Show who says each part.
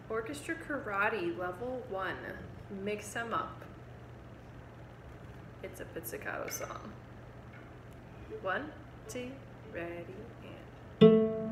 Speaker 1: Orchestra Karate, level 1. Mix them up. It's a pizzicato song. 1, 2, ready, and...